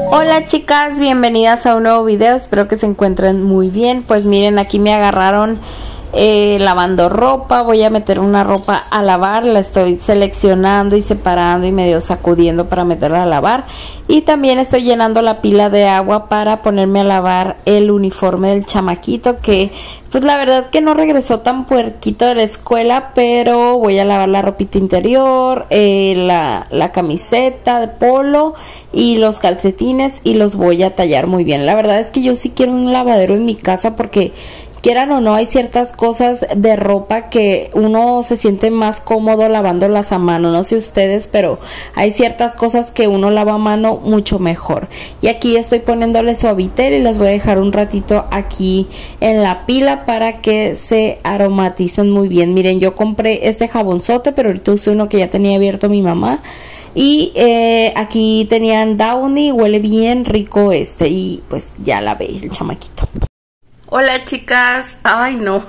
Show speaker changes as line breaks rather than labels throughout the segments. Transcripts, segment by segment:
Hola chicas, bienvenidas a un nuevo video, espero que se encuentren muy bien. Pues miren, aquí me agarraron lavando ropa. Voy a meter una ropa a lavar, la estoy seleccionando y separando y medio sacudiendo para meterla a lavar. Y también estoy llenando la pila de agua para ponerme a lavar el uniforme del chamaquito, que pues la verdad que no regresó tan puerquito de la escuela, pero voy a lavar la ropita interior, la camiseta de polo y los calcetines, y los voy a tallar muy bien. La verdad es que yo sí quiero un lavadero en mi casa porque, quieran o no, hay ciertas cosas de ropa que uno se siente más cómodo lavándolas a mano. No sé ustedes, pero hay ciertas cosas que uno lava a mano mucho mejor. Y aquí estoy poniéndole suavitel y las voy a dejar un ratito aquí en la pila para que se aromaticen muy bien. Miren, yo compré este jabonzote, pero ahorita usé uno que ya tenía abierto mi mamá. Y aquí tenían Downy, huele bien rico y pues ya lavé el chamaquito. Hola chicas, ay no,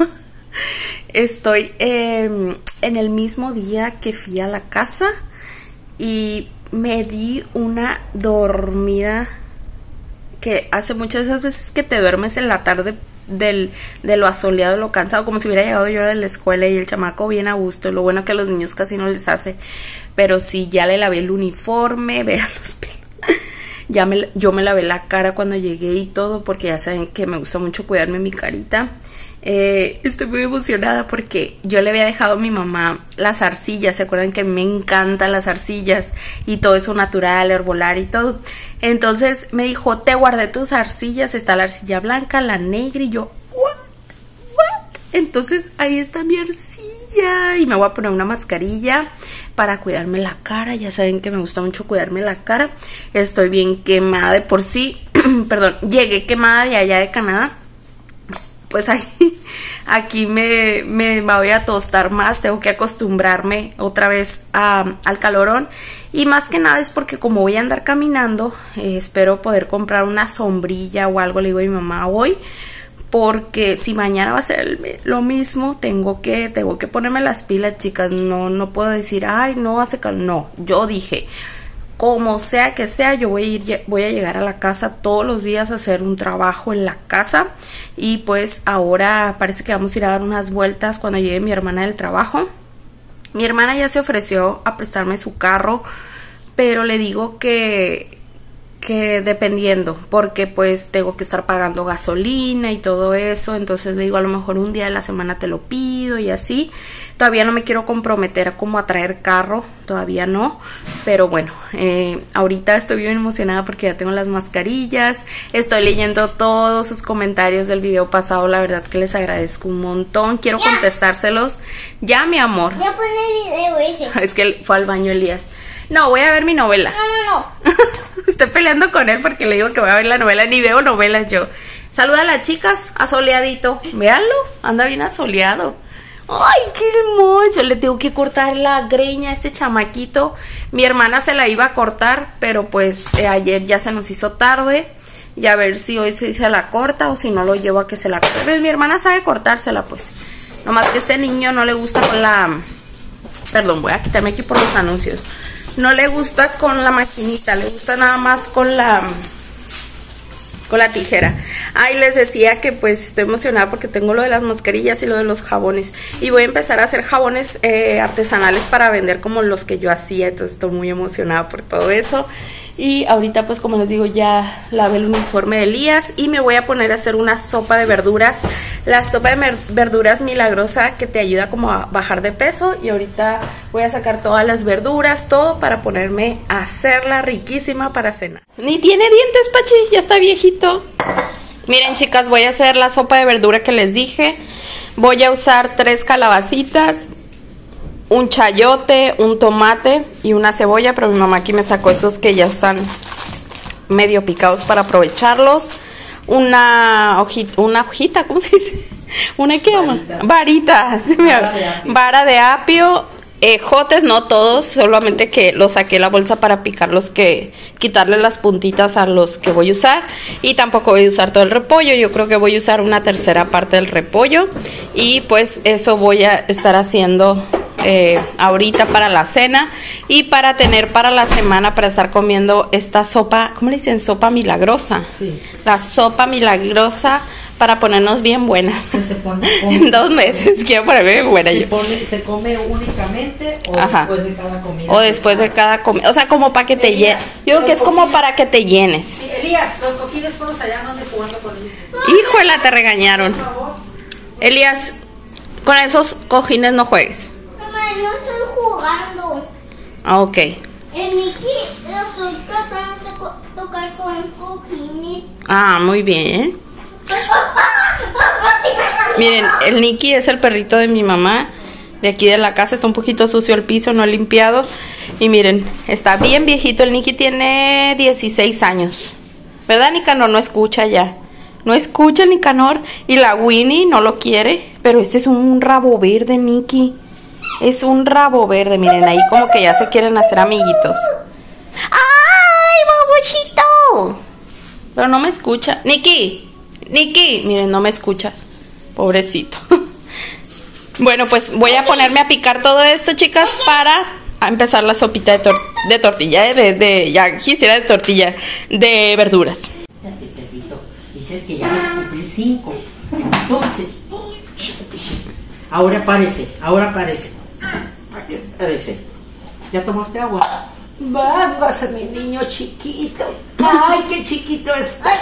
estoy en el mismo día que fui a la casa y me di una dormida que hace muchas de esas veces que te duermes en la tarde de lo asoleado, lo cansado, como si hubiera llegado yo de la escuela y el chamaco bien a gusto. Lo bueno que a los niños casi no les hace, pero sí, ya le lavé el uniforme, vean los pelos. Yo me lavé la cara cuando llegué y todo, porque ya saben que me gusta mucho cuidarme mi carita. Estoy muy emocionada porque yo le había dejado a mi mamá las arcillas. ¿Se acuerdan que me encantan las arcillas y todo eso natural, herbolar y todo? Entonces me dijo, te guardé tus arcillas, está la arcilla blanca, la negra, y yo, ¿what? Entonces ahí está mi arcilla y me voy a poner una mascarilla para cuidarme la cara. Ya saben que me gusta mucho cuidarme la cara. Estoy bien quemada de por sí. Perdón, llegué quemada de allá de Canadá. Pues aquí me voy a tostar más. Tengo que acostumbrarme otra vez al calorón. Y más que nada es porque como voy a andar caminando, espero poder comprar una sombrilla o algo. Le digo a mi mamá hoy, porque si mañana va a ser lo mismo, tengo que ponerme las pilas, chicas. No puedo decir, ay, no hace calor. No, yo dije, como sea que sea, yo voy a llegar a la casa todos los días a hacer un trabajo en la casa. Y pues ahora parece que vamos a ir a dar unas vueltas cuando llegue mi hermana del trabajo. Mi hermana ya se ofreció a prestarme su carro, pero le digo que dependiendo, porque pues tengo que estar pagando gasolina y todo eso. Entonces le digo, a lo mejor un día de la semana te lo pido y así. Todavía no me quiero comprometer como a traer carro, todavía no, pero bueno, ahorita estoy bien emocionada porque ya tengo las mascarillas. Estoy leyendo todos sus comentarios del video pasado, la verdad que les agradezco un montón. Quiero contestárselos ya, mi amor.
Ya pon el video ese.
Es que fue al baño Elías. No, voy a ver mi novela.
No.
Estoy peleando con él porque le digo que voy a ver la novela. Ni veo novelas yo. Saluda a las chicas, asoleadito. Véanlo, anda bien asoleado. Ay, qué hermoso. Le tengo que cortar la greña a este chamaquito. Mi hermana se la iba a cortar, pero pues ayer ya se nos hizo tarde. Y a ver si hoy se la corta o si no lo llevo a que se la corte. Pero mi hermana sabe cortársela, pues. Nomás que este niño no le gusta con la... Perdón, voy a quitarme aquí por los anuncios. No le gusta con la maquinita, le gusta nada más con la tijera. Ay, les decía que pues estoy emocionada porque tengo lo de las mascarillas y lo de los jabones. Y voy a empezar a hacer jabones artesanales para vender como los que yo hacía. Entonces estoy muy emocionada por todo eso. Y ahorita pues como les digo, ya lavé el uniforme de Elías y me voy a poner a hacer una sopa de verduras. La sopa de verduras milagrosa que te ayuda como a bajar de peso. Y ahorita voy a sacar todas las verduras, todo para ponerme a hacerla riquísima para cenar. Ni tiene dientes, Pachi, ya está viejito. Miren chicas, voy a hacer la sopa de verdura que les dije. Voy a usar 3 calabacitas, un chayote, un tomate y una cebolla, pero mi mamá aquí me sacó estos que ya están medio picados para aprovecharlos. Una hojita, ¿cómo se dice? ¿Una qué llama? Varita. Vara de apio. Ejotes, no todos, solamente que los saqué la bolsa para picarlos, quitarle las puntitas a los que voy a usar. Y tampoco voy a usar todo el repollo, yo creo que voy a usar una tercera parte del repollo. Y pues eso voy a estar haciendo ahorita para la cena y para tener para la semana, para estar comiendo esta sopa, ¿cómo le dicen? Sopa milagrosa.
Sí.
La sopa milagrosa para ponernos bien buenas.
Se pone
En 2 meses quiero ponerme bien buena yo.
¿Se come únicamente o
Ajá.
después de cada comida?
O después de cada comida, o sea, como para que te llenes. Yo creo que es como para que te llenes.
Sí, Elías, los cojines por los allá, no se jugando con ellos.
Híjola, te regañaron.
Por favor.
Elías, con esos cojines no juegues.
Mamá, no estoy jugando.
Ah, ok.
El Mickey lo estoy tratando de tocar con cojines.
Ah, muy bien. Miren, el Nicky es el perrito de mi mamá, de aquí de la casa. Está un poquito sucio el piso, no he limpiado. Y miren, está bien viejito. El Nicky tiene 16 años. ¿Verdad, Nicanor? No escucha ya. No escucha, Nicanor. Y la Winnie no lo quiere. Pero este es un rabo verde, Nicky. Es un rabo verde. Miren, ahí como que ya se quieren hacer amiguitos. ¡Ay, babuchito! Pero no me escucha. Nicky. Nicky, miren, no me escucha. Pobrecito. Bueno, pues voy a ponerme a picar todo esto, chicas, para empezar la sopita de tortilla, ya quisiera de tortilla, de verduras.
Perrito, dices que ya vas a cumplir 5. Entonces, ahora parece. ¿Ya tomaste agua? Vamos, mi niño chiquito. Ay, qué chiquito está.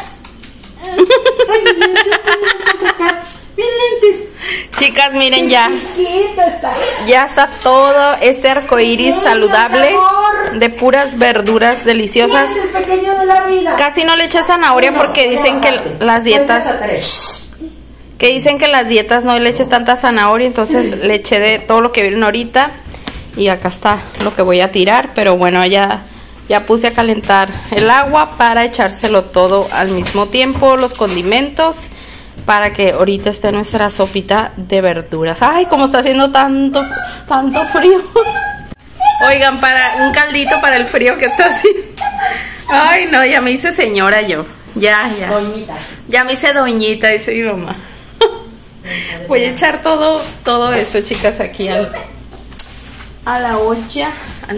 Bien lentes.
Chicas, miren ya.
Chiquito está.
Ya está todo este arcoíris saludable de puras verduras deliciosas.
Es el pequeño de la vida.
Casi no le eché zanahoria porque dicen que las dietas... Que dicen que las dietas no le eches tanta zanahoria, entonces le eché de todo lo que vieron ahorita. Y acá está lo que voy a tirar, pero bueno, ya puse a calentar el agua para echárselo todo al mismo tiempo, los condimentos, para que ahorita esté nuestra sopita de verduras. Ay, como está haciendo tanto frío. Oigan, para un caldito para el frío que está haciendo. Ay, no, ya me hice señora yo. Ya.
Doñita.
Ya me hice doñita, dice mi mamá. Voy a echar todo esto, chicas, aquí a la olla.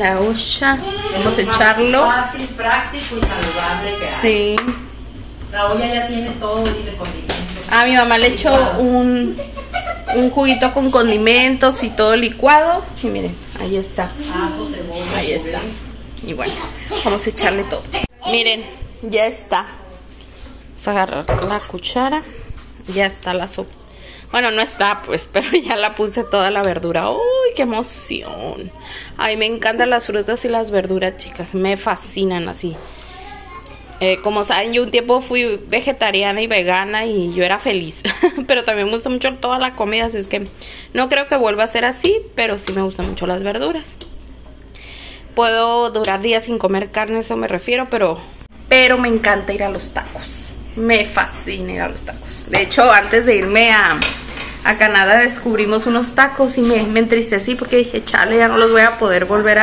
Vamos a echarlo.
Fácil, práctico y saludable que hay.
Sí.
La olla ya tiene todo y de condimentos.
A mi mamá le echó un juguito con condimentos y todo licuado. Y miren, ahí está.
Ajo, cebolla.
Ahí está. Y bueno, vamos a echarle todo. Miren, ya está. Vamos a agarrar la cuchara. Ya está la sopa. Bueno, no está, pues, pero ya la puse toda la verdura. ¡Uy, qué emoción! Ay, me encantan las frutas y las verduras, chicas. Me fascinan así. Como saben, yo un tiempo fui vegetariana y vegana y yo era feliz. Pero también me gusta mucho toda la comida, así es que no creo que vuelva a ser así, pero sí me gustan mucho las verduras. Puedo durar días sin comer carne, eso me refiero, pero me encanta ir a los tacos. Me fascina ir a los tacos. De hecho, antes de irme a Canadá descubrimos unos tacos y me entristecí porque dije, chale, ya no los voy a poder volver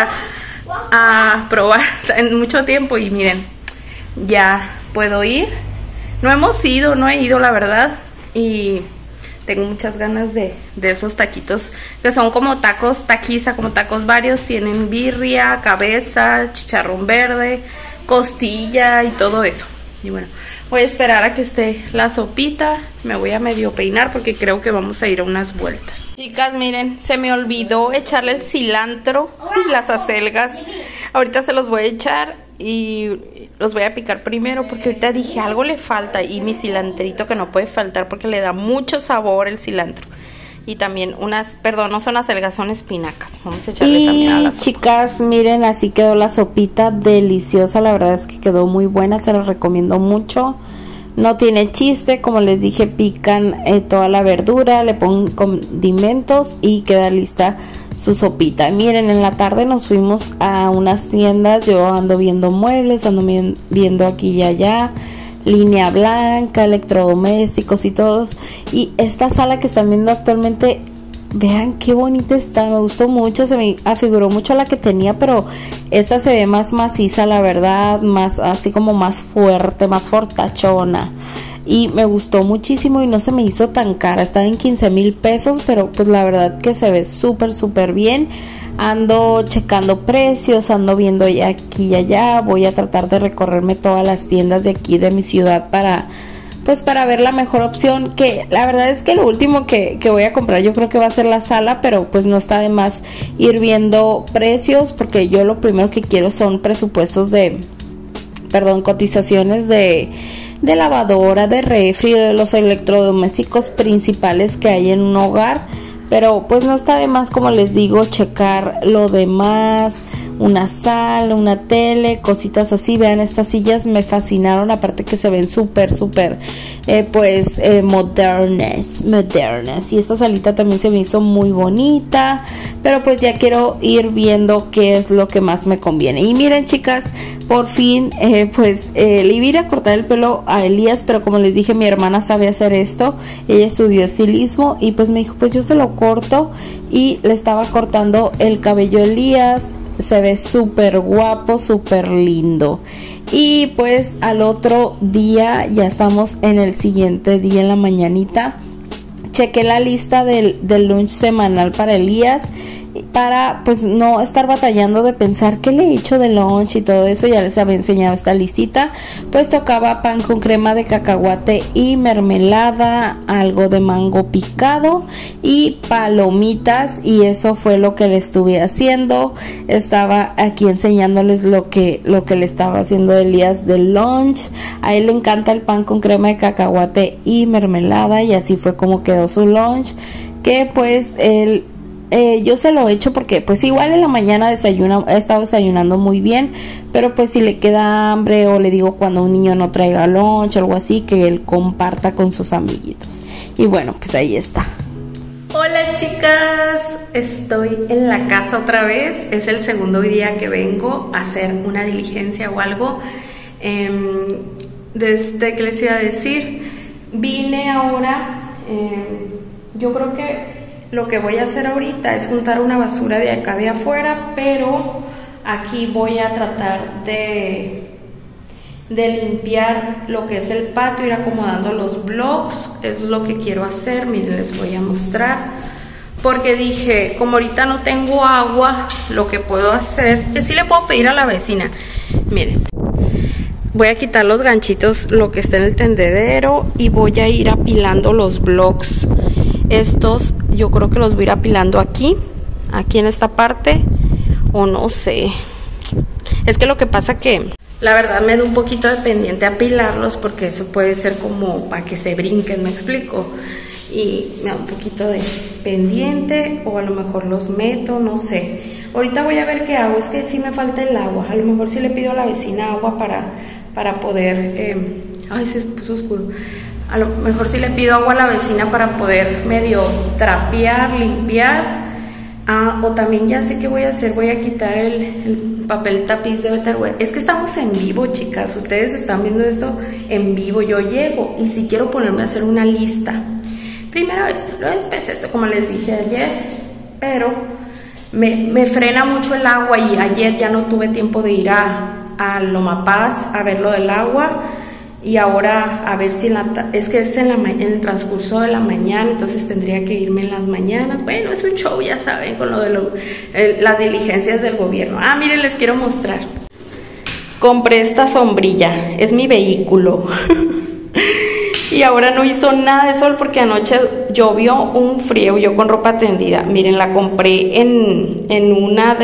a probar en mucho tiempo. Y miren, ya puedo ir. No he ido la verdad. Y tengo muchas ganas de esos taquitos que son como tacos taquiza, como tacos varios. Tienen birria, cabeza, chicharrón verde, costilla y todo eso. Y bueno, voy a esperar a que esté la sopita. Me voy a medio peinar porque creo que vamos a ir a unas vueltas. Chicas, miren, se me olvidó echarle el cilantro y las acelgas. Ahorita se los voy a echar y los voy a picar primero porque ahorita dije algo le falta. Y mi cilantrito que no puede faltar porque le da mucho sabor el cilantro. Y también no son acelgas, son espinacas. Vamos a echarle también a la sopa. Chicas, miren, así quedó la sopita deliciosa. La verdad es que quedó muy buena, se los recomiendo mucho. No tiene chiste, como les dije, pican toda la verdura, le ponen condimentos y queda lista su sopita. Miren, en la tarde nos fuimos a unas tiendas. Yo ando viendo muebles, ando viendo aquí y allá. Línea blanca, electrodomésticos y todos. Y esta sala que están viendo actualmente, vean qué bonita está, me gustó mucho, se me afiguró mucho a la que tenía, pero esta se ve más maciza, la verdad, más así como más fuerte, más fortachona. y me gustó muchísimo y no se me hizo tan cara. Estaba en 15,000 pesos, pero pues la verdad que se ve súper bien. Ando checando precios, ando viendo aquí y allá. Voy a tratar de recorrerme todas las tiendas de aquí de mi ciudad para ver la mejor opción, que la verdad es que lo último que voy a comprar yo creo que va a ser la sala, pero pues no está de más ir viendo precios, porque yo lo primero que quiero son presupuestos cotizaciones de lavadora, de refri, de los electrodomésticos principales que hay en un hogar. Pero pues no está de más, como les digo, checar lo demás, una sala, una tele, cositas así. Vean, estas sillas me fascinaron, aparte que se ven súper modernas. Y esta salita también se me hizo muy bonita, pero pues ya quiero ir viendo qué es lo que más me conviene. Y miren, chicas, por fin le iba a ir a cortar el pelo a Elías, pero como les dije, mi hermana sabe hacer esto. Ella estudió estilismo y pues me dijo, pues yo se lo corto, y le estaba cortando el cabello a Elías. Se ve súper guapo, súper lindo. Y pues al otro día, ya estamos en el siguiente día, en la mañanita, chequé la lista del lunch semanal para Elías, para pues no estar batallando de pensar qué le he hecho de lunch y todo eso. Ya les había enseñado esta listita. Pues tocaba pan con crema de cacahuate y mermelada, algo de mango picado y palomitas, y eso fue lo que le estuve haciendo. Estaba aquí enseñándoles lo que le estaba haciendo a Elías de lunch. A él le encanta el pan con crema de cacahuate y mermelada, y así fue como quedó su lunch, que pues yo se lo he hecho porque pues igual en la mañana he estado desayunando muy bien, pero pues si le queda hambre, o le digo cuando un niño no traiga lunch o algo así, que él comparta con sus amiguitos. Y bueno, pues ahí está. Hola chicas, estoy en la casa otra vez. Es el segundo día que vengo a hacer una diligencia o algo. ¿Qué les iba a decir? Vine ahora, yo creo que lo que voy a hacer ahorita es juntar una basura de acá de afuera, pero aquí voy a tratar de limpiar lo que es el patio, ir acomodando los blocks. Es lo que quiero hacer. Miren, les voy a mostrar, porque dije, como ahorita no tengo agua, lo que puedo hacer es sí le puedo pedir a la vecina. Miren, voy a quitar los ganchitos, lo que está en el tendedero, y voy a ir apilando los blocks. Estos yo creo que los voy a ir apilando aquí en esta parte, o no sé. Es que lo que pasa que la verdad me da un poquito de pendiente apilarlos, porque eso puede ser como para que se brinquen, me explico, y me da un poquito de pendiente, o a lo mejor los meto, no sé. Ahorita voy a ver qué hago. Es que sí me falta el agua. A lo mejor sí le pido a la vecina agua para poder ay, se puso oscuro. A lo mejor sí le pido agua a la vecina para poder medio trapear, limpiar. O también ya sé qué voy a hacer. Voy a quitar el papel tapiz de Betterware. Es que estamos en vivo, chicas. Ustedes están viendo esto en vivo. Yo llego y si quiero ponerme a hacer una lista. Primero esto, luego después esto, como les dije ayer. Pero me frena mucho el agua, y ayer ya no tuve tiempo de ir a Loma Paz a ver lo del agua. Y ahora a ver si es que es en el transcurso de la mañana, entonces tendría que irme en las mañanas. Bueno, es un show, ya saben, con lo de las diligencias del gobierno. Miren, les quiero mostrar. Compré esta sombrilla, es mi vehículo. Y ahora no hizo nada de sol porque anoche llovió un frío, yo con ropa tendida. Miren, la compré en una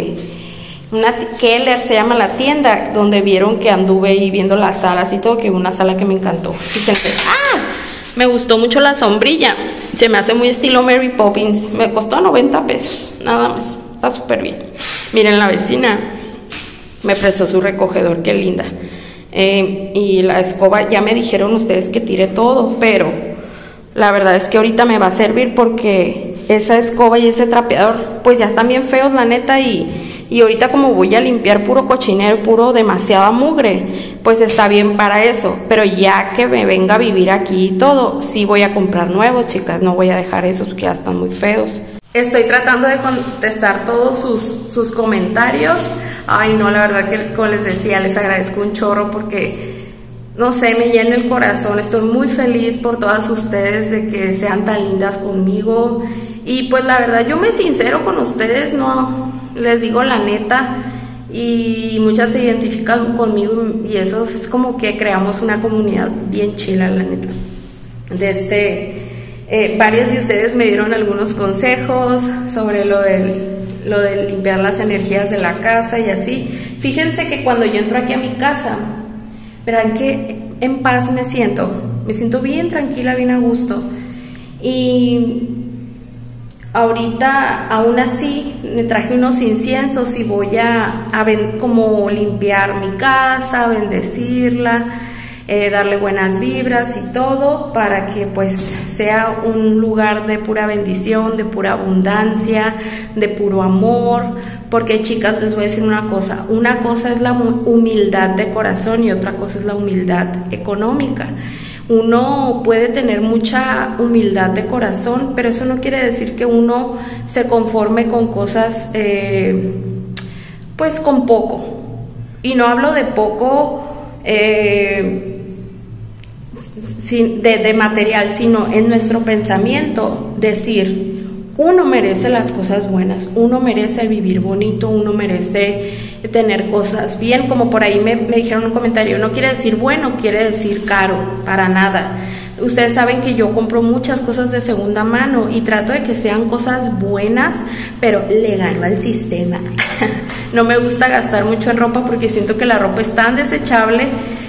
Keller se llama la tienda, donde vieron que anduve ahí viendo las salas y todo, que una sala que me encantó. Fíjense, me gustó mucho la sombrilla, se me hace muy estilo Mary Poppins. Me costó 90 pesos, nada más, está súper bien. Miren, la vecina me prestó su recogedor, qué linda. Y la escoba, ya me dijeron ustedes que tire todo, pero la verdad es que ahorita me va a servir, porque esa escoba y ese trapeador pues ya están bien feos, la neta, y ahorita como voy a limpiar puro cochinero, puro demasiada mugre, pues está bien para eso. Pero ya que me venga a vivir aquí y todo, sí voy a comprar nuevos, chicas, no voy a dejar esos que ya están muy feos. Estoy tratando de contestar todos sus comentarios. Ay, no, la verdad que, como les decía, les agradezco un chorro, porque no sé, me llena el corazón. Estoy muy feliz por todas ustedes de que sean tan lindas conmigo. Y pues la verdad, yo me sincero con ustedes, no les digo la neta. Y muchas se identifican conmigo y eso es como que creamos una comunidad bien chila, la neta. Varios de ustedes me dieron algunos consejos sobre lo de limpiar las energías de la casa y así. Fíjense que cuando yo entro aquí a mi casa, verán que en paz me siento bien tranquila, bien a gusto. Y ahorita aún así me traje unos inciensos y voy a como limpiar mi casa, bendecirla, darle buenas vibras y todo para que pues sea un lugar de pura bendición, de pura abundancia, de puro amor. Porque chicas, les voy a decir una cosa es la humildad de corazón y otra cosa es la humildad económica. Uno puede tener mucha humildad de corazón, pero eso no quiere decir que uno se conforme con cosas, pues con poco. Y no hablo de poco de material, sino en nuestro pensamiento, decir, uno merece las cosas buenas, uno merece vivir bonito, uno merece tener cosas bien. Como por ahí me dijeron en un comentario, no quiere decir bueno, quiere decir caro, para nada. Ustedes saben que yo compro muchas cosas de segunda mano y trato de que sean cosas buenas, pero le gano al sistema. No me gusta gastar mucho en ropa porque siento que la ropa es tan desechable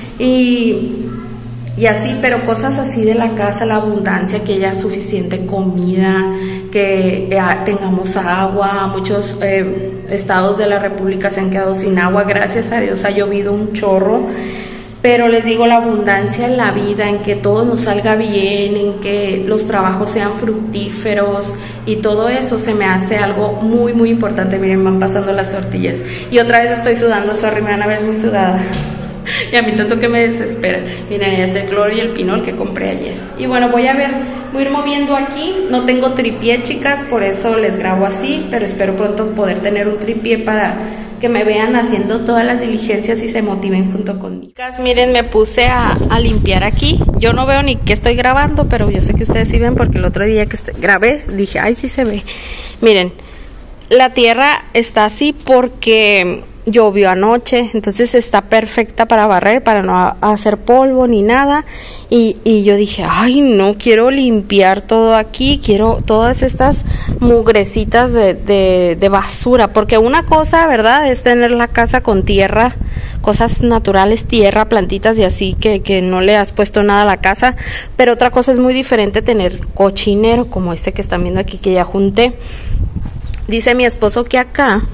y así, pero cosas así de la casa, la abundancia, que haya suficiente comida, que tengamos agua. Muchos estados de la república se han quedado sin agua, gracias a Dios ha llovido un chorro, pero les digo, la abundancia en la vida, en que todo nos salga bien, en que los trabajos sean fructíferos y todo eso se me hace algo muy muy importante. Miren, van pasando las tortillas y otra vez estoy sudando, sorry, me van a ver muy sudada. Y a mí tanto que me desespera. Miren, ya está el cloro y el pinol que compré ayer. Y bueno, voy a ir moviendo aquí. No tengo tripié, chicas, por eso les grabo así, pero espero pronto poder tener un tripié para que me vean haciendo todas las diligencias y se motiven junto conmigo. Chicas, miren, me puse a limpiar aquí. Yo no veo ni qué estoy grabando, pero yo sé que ustedes sí ven porque el otro día que grabé dije, ay, sí se ve. Miren, la tierra está así porque llovió anoche, entonces está perfecta para barrer, para no hacer polvo ni nada. Y yo dije, ay, no, quiero limpiar todo aquí, quiero todas estas mugrecitas de basura, porque una cosa, ¿verdad?, es tener la casa con tierra, cosas naturales, tierra, plantitas y así, que no le has puesto nada a la casa, pero otra cosa es muy diferente tener cochinero, como este que están viendo aquí, que ya junté. Dice mi esposo que acá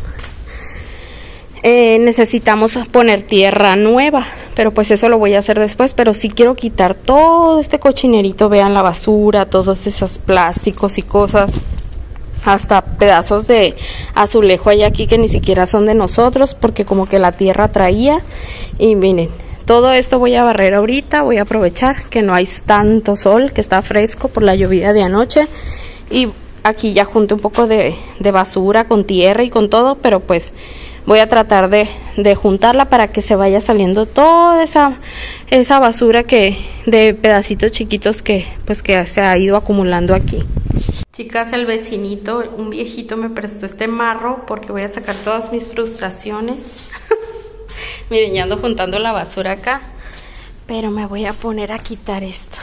necesitamos poner tierra nueva, pero pues eso lo voy a hacer después. Pero sí quiero quitar todo este cochinerito, vean la basura, todos esos plásticos y cosas, hasta pedazos de azulejo hay aquí que ni siquiera son de nosotros, porque como que la tierra traía. Y miren, todo esto voy a barrer ahorita, voy a aprovechar que no hay tanto sol, que está fresco por la lluvia de anoche. Y aquí ya junté un poco de basura con tierra y con todo, pero pues voy a tratar de juntarla para que se vaya saliendo toda esa basura de pedacitos chiquitos que se ha ido acumulando aquí. Chicas, el vecinito, un viejito, me prestó este marro porque voy a sacar todas mis frustraciones. Miren, ya ando juntando la basura acá, pero me voy a poner a quitar esto.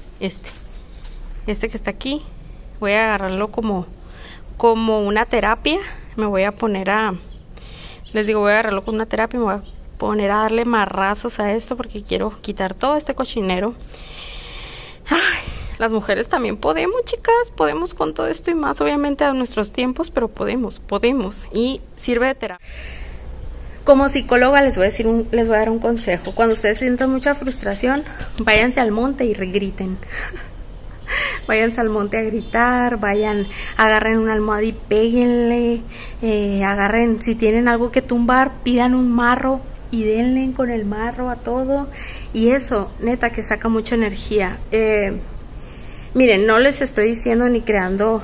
Este que está aquí, voy a agarrarlo como una terapia. Me voy a poner voy a agarrarlo con una terapia y me voy a poner a darle marrazos a esto porque quiero quitar todo este cochinero. Ay, las mujeres también podemos, chicas, podemos con todo esto y más, obviamente a nuestros tiempos, pero podemos y sirve de terapia. Como psicóloga les voy a dar un consejo. Cuando ustedes sientan mucha frustración, váyanse al monte y griten. Váyanse al monte a gritar, agarren una almohada y péguenle, agarren, si tienen algo que tumbar, pidan un marro y denle con el marro a todo, y eso, neta, que saca mucha energía. Miren, no les estoy diciendo ni creando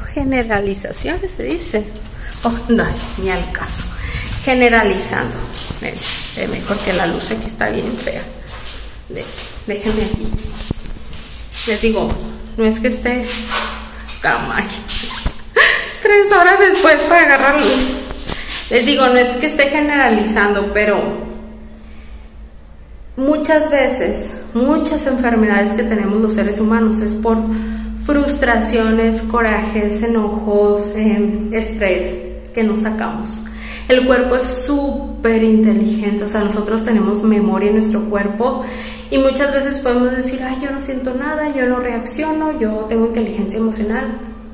generalizaciones, se dice, oh, no, ni al caso, generalizando. Ven, porque la luz aquí está bien fea. Déjenme aquí. Les digo, no es que esté cama 3 horas después para agarrar luz. Les digo, no es que esté generalizando, pero muchas veces, muchas enfermedades que tenemos los seres humanos es por frustraciones, corajes, enojos, estrés que nos sacamos. El cuerpo es súper inteligente, o sea, nosotros tenemos memoria en nuestro cuerpo y muchas veces podemos decir, ay, yo no siento nada, yo no reacciono, yo tengo inteligencia emocional.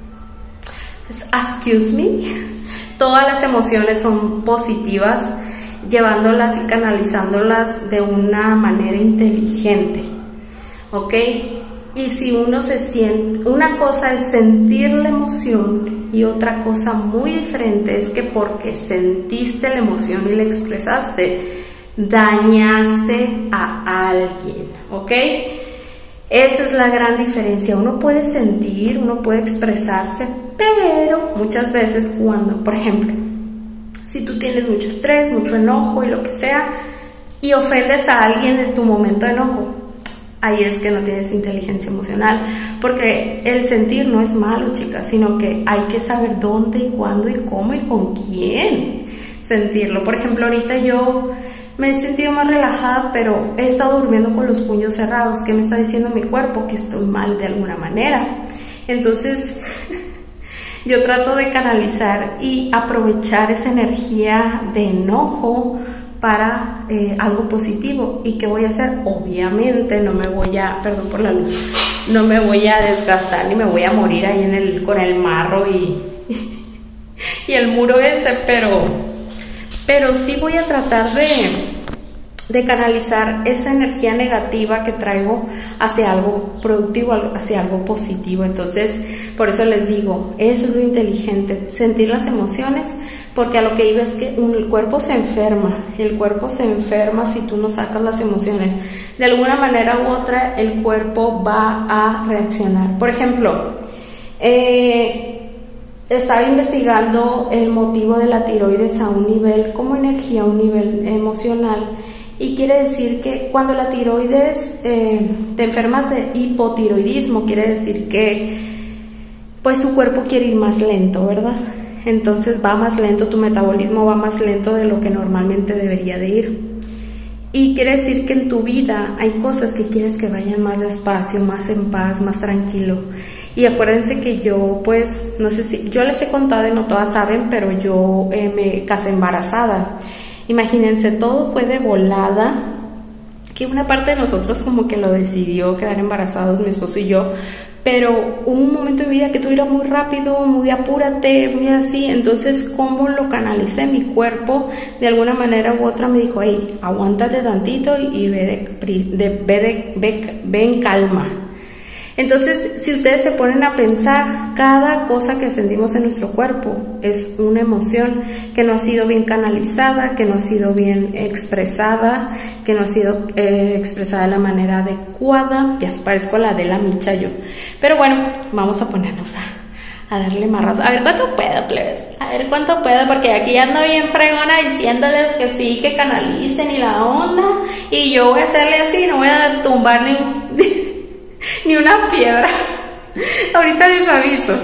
Excuse me. Todas las emociones son positivas, llevándolas y canalizándolas de una manera inteligente, ¿ok? Y si uno se siente, una cosa es sentir la emoción y otra cosa muy diferente es que porque sentiste la emoción y la expresaste, dañaste a alguien, ¿ok? Esa es la gran diferencia. Uno puede sentir, uno puede expresarse, pero muchas veces cuando, por ejemplo, si tú tienes mucho estrés, mucho enojo y lo que sea, y ofendes a alguien en tu momento de enojo, ahí es que no tienes inteligencia emocional, porque el sentir no es malo, chicas, sino que hay que saber dónde y cuándo y cómo y con quién sentirlo. Por ejemplo, ahorita yo me he sentido más relajada, pero he estado durmiendo con los puños cerrados. ¿Qué me está diciendo mi cuerpo? Que estoy mal de alguna manera. Entonces, yo trato de canalizar y aprovechar esa energía de enojo para algo positivo. ¿Y qué voy a hacer? Obviamente no me voy a, perdón por la luz, no me voy a desgastar ni me voy a morir ahí con el marro y el muro ese, pero sí voy a tratar de canalizar esa energía negativa que traigo hacia algo productivo, hacia algo positivo. Entonces, por eso les digo, eso es lo inteligente, sentir las emociones, porque a lo que iba es que el cuerpo se enferma si tú no sacas las emociones. De alguna manera u otra, el cuerpo va a reaccionar. Por ejemplo, estaba investigando el motivo de la tiroides a un nivel como energía, a un nivel emocional, y quiere decir que cuando la tiroides te enfermas de hipotiroidismo, quiere decir que pues tu cuerpo quiere ir más lento, ¿verdad? Entonces va más lento, tu metabolismo va más lento de lo que normalmente debería de ir. Y quiere decir que en tu vida hay cosas que quieres que vayan más despacio, más en paz, más tranquilo. Y acuérdense que yo, pues, no sé si, yo les he contado y no todas saben, pero yo me casé embarazada. Imagínense, todo fue de volada, que una parte de nosotros como que lo decidió quedar embarazados, mi esposo y yo, pero hubo un momento en mi vida que todo era muy rápido, muy apúrate, muy así. Entonces, ¿cómo lo canalicé? Mi cuerpo, de alguna manera u otra, me dijo, hey, aguántate tantito y ve en calma. Entonces, si ustedes se ponen a pensar, cada cosa que sentimos en nuestro cuerpo es una emoción que no ha sido bien canalizada, que no ha sido bien expresada, que no ha sido expresada de la manera adecuada. Ya parezco la de la micha yo. Pero bueno, vamos a ponernos a darle marras. A ver cuánto puedo, plebes. A ver cuánto puedo, porque aquí ando bien fregona diciéndoles que sí, que canalicen y la onda. Y yo voy a hacerle así, no voy a tumbar ni una piedra. Ahorita les aviso.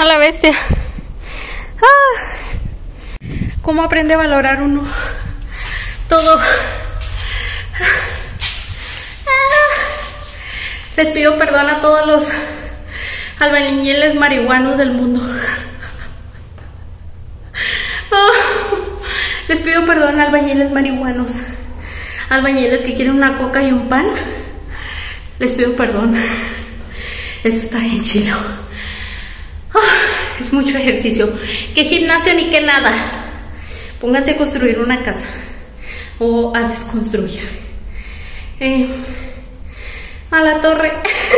A la bestia. ¿Cómo aprende a valorar uno todo? Les pido perdón a todos los albañiles marihuanos del mundo. Les pido perdón a albañiles marihuanos, albañiles que quieren una coca y un pan. Les pido perdón. Esto está bien chilo. Es mucho ejercicio. Que gimnasio ni que nada. Pónganse a construir una casa o a desconstruir. A la torre.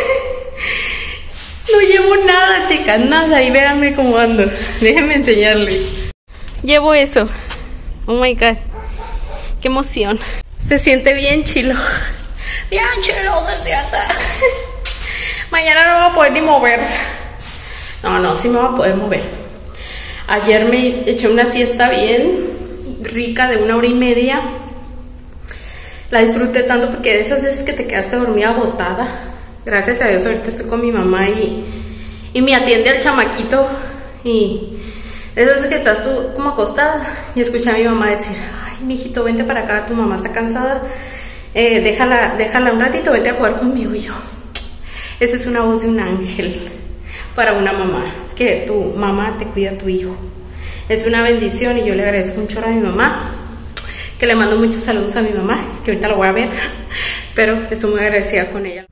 No llevo nada, chicas, nada. Y véanme cómo ando. Déjenme enseñarles. Llevo eso. Oh my god. Qué emoción. Se siente bien chilo. Bien chilo se siente. Mañana no me voy a poder ni mover. No, sí me voy a poder mover. Ayer me eché una siesta bien rica de 1 hora y media. La disfruté tanto porque de esas veces que te quedaste dormida agotada. Gracias a Dios ahorita estoy con mi mamá y me atiende al chamaquito. Y de esas veces que estás tú como acostada y escuché a mi mamá decir: ay, mijito, vente para acá, tu mamá está cansada. Déjala un ratito, vete a jugar conmigo. Y yo, esa es una voz de un ángel para una mamá, que tu mamá te cuida a tu hijo. Es una bendición y yo le agradezco un chorro a mi mamá, que le mando muchos saludos a mi mamá, que ahorita lo voy a ver, pero estoy muy agradecida con ella.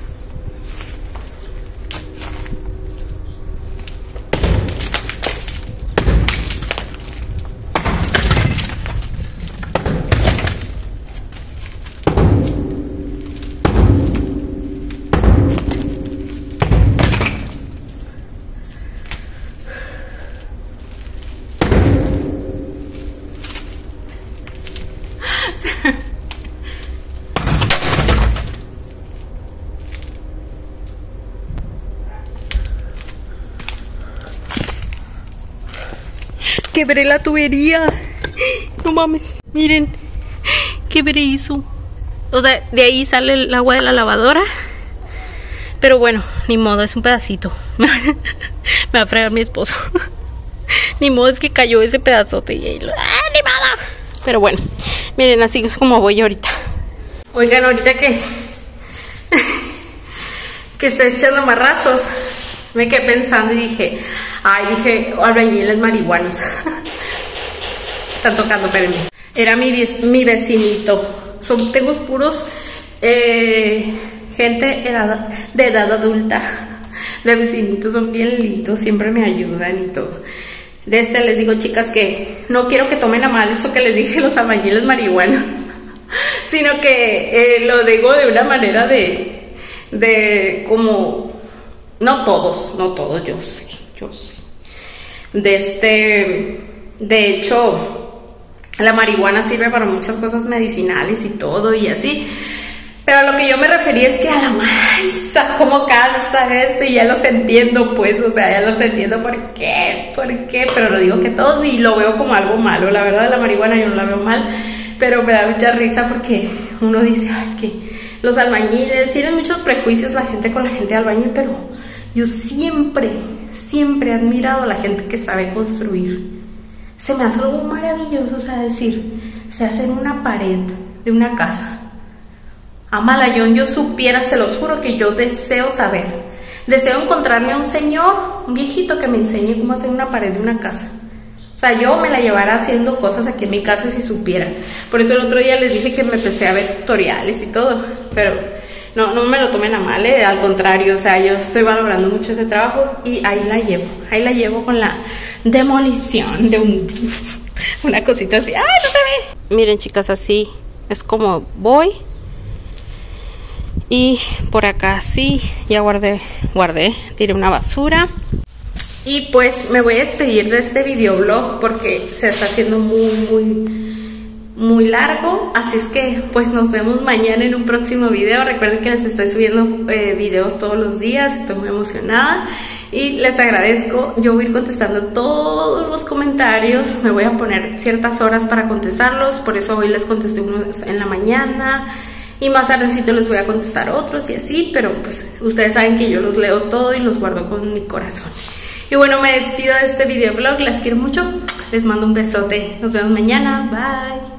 Quebré la tubería. No mames. Miren. Quebré eso. O sea, de ahí sale el agua de la lavadora. Pero bueno, ni modo, es un pedacito. Me va a fregar mi esposo. Ni modo, es que cayó ese pedazote y ahí lo... ¡Ah, ni modo! Pero bueno, miren, así es como voy ahorita. Oigan, ahorita que estoy echando marrazos, me quedé pensando y dije... albañiles marihuanos. Están tocando, espérenme. Era mi vecinito. Tengo puros gente de edad adulta. De vecinitos, son bien lindos, siempre me ayudan y todo. Les digo, chicas, que no quiero que tomen a mal eso que les dije, los albañiles marihuanos, sino que lo digo de una manera de como... No todos, yo sé. De hecho, la marihuana sirve para muchas cosas medicinales y todo y así, pero a lo que yo me refería es que a la maíza, cómo cansa esto, y ya los entiendo, pues, o sea, ya los entiendo por qué, pero lo digo que todos, y lo veo como algo malo. La verdad, la marihuana yo no la veo mal, pero me da mucha risa porque uno dice, ay, que los albañiles tienen muchos prejuicios la gente con la gente de albañil, pero yo siempre he admirado a la gente que sabe construir. Se me hace algo maravilloso, o sea, se hace en una pared de una casa. Amalayón, yo supiera, se los juro que yo deseo saber. Deseo encontrarme a un señor, un viejito que me enseñe cómo hacer una pared de una casa. O sea, yo me la llevara haciendo cosas aquí en mi casa si supiera. Por eso el otro día les dije que me empecé a ver tutoriales y todo, pero... No me lo tomen a mal, al contrario, o sea, yo estoy valorando mucho ese trabajo y ahí la llevo con la demolición de una cosita así. ¡Ay, no se ve! Miren, chicas, así es como voy. Y por acá sí, ya guardé, tiré una basura. Y pues me voy a despedir de este videoblog porque se está haciendo muy largo, así es que pues nos vemos mañana en un próximo video. Recuerden que les estoy subiendo videos todos los días, estoy muy emocionada y les agradezco. Yo voy a ir contestando todos los comentarios, me voy a poner ciertas horas para contestarlos, por eso hoy les contesté unos en la mañana y más tardecito les voy a contestar otros y así, pero pues ustedes saben que yo los leo todo y los guardo con mi corazón.
Y bueno, me despido de este videoblog, las quiero mucho, les mando un besote, nos vemos mañana, bye.